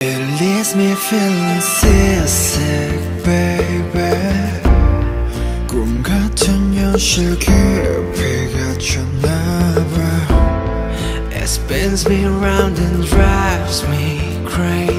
It leaves me feeling seasick, baby. 꿈 같은 현실 깊이 갇혔나봐. It spins me round and drives me crazy.